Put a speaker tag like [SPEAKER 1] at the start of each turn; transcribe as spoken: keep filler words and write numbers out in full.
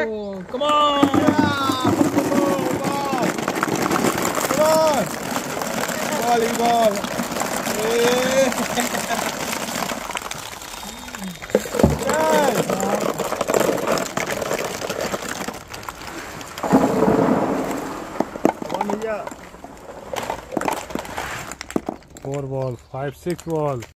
[SPEAKER 1] Oh, come on!
[SPEAKER 2] Yeah! Ball! Ball! Volleyball! Eh! Yes! One here.
[SPEAKER 3] Four ball, five, six ball.